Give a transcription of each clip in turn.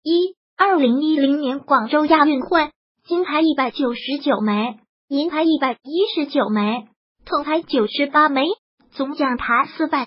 2010年广州亚运会，金牌199枚，银牌119枚，铜牌98枚，总奖牌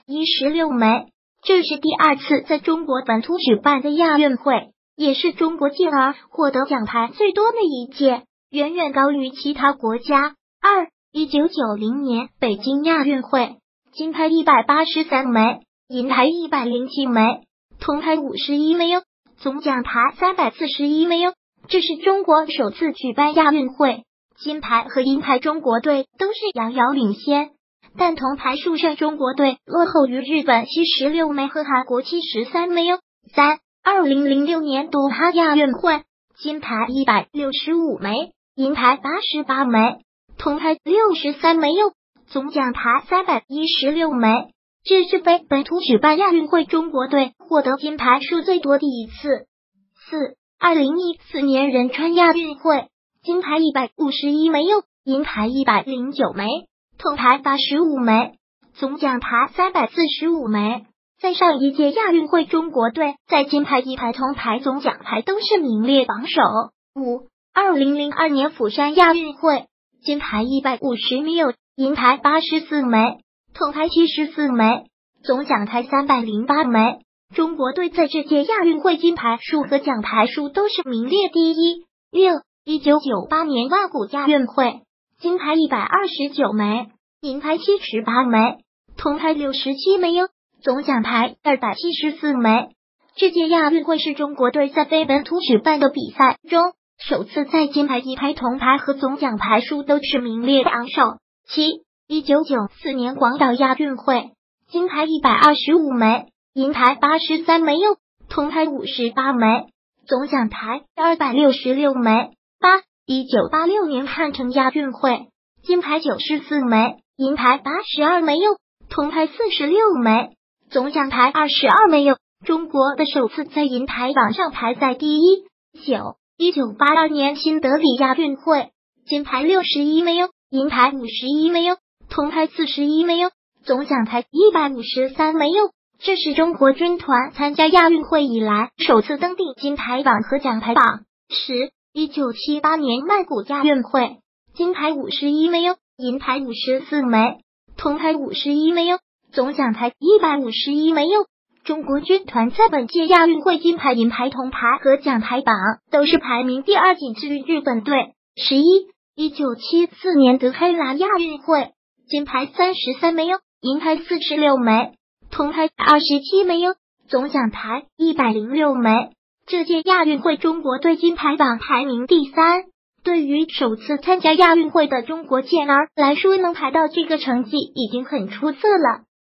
416枚。这是第二次在中国本土举办的亚运会，也是中国健儿获得奖牌最多的一届，远远高于其他国家。1990年北京亚运会，金牌183枚，银牌107枚，铜牌51枚，总奖牌341枚。这是中国首次举办亚运会，金牌和银牌中国队都是遥遥领先，但铜牌数上中国队落后于日本76枚和韩国73枚。2006年多哈亚运会，金牌165枚，银牌88枚，铜牌63枚，总奖牌316枚。这是非本土举办亚运会中国队获得金牌数最多的一次。2014年仁川亚运会，金牌151枚，银牌109枚，铜牌85枚，总奖牌345枚。在上一届亚运会，中国队在金牌、银牌、铜牌总奖牌都是名列榜首。2002年釜山亚运会，金牌150枚，银牌84枚，铜牌74枚，总奖牌308枚。中国队在这届亚运会金牌数和奖牌数都是名列第一。1998年曼谷亚运会，金牌129枚，银牌78枚，铜牌67枚，总奖牌274枚。这届亚运会是中国队在非本土举办的比赛中首次在金牌、银牌、铜牌和总奖牌数都是名列榜首。1994年广岛亚运会，金牌125枚，银牌83枚，铜牌58枚，总奖牌266枚。1986年汉城亚运会，金牌94枚，银牌82枚，铜牌46枚，总奖牌22枚。中国的首次在银牌榜上排在第一。1982年新德里亚运会，金牌61枚，银牌51枚，铜牌41枚，总奖牌153枚。这是中国军团参加亚运会以来首次登顶金牌榜和奖牌榜。1978年曼谷亚运会，金牌51枚，银牌54枚，铜牌51枚，总奖牌151枚。中国军团在本届亚运会金牌、银牌、铜牌和奖牌榜都是排名第二，仅次于日本队。1974年德黑兰亚运会，金牌33枚，银牌46枚，铜牌27枚，总奖牌106枚。这届亚运会中国队金牌榜排名第三。对于首次参加亚运会的中国健儿来说，能排到这个成绩已经很出色了。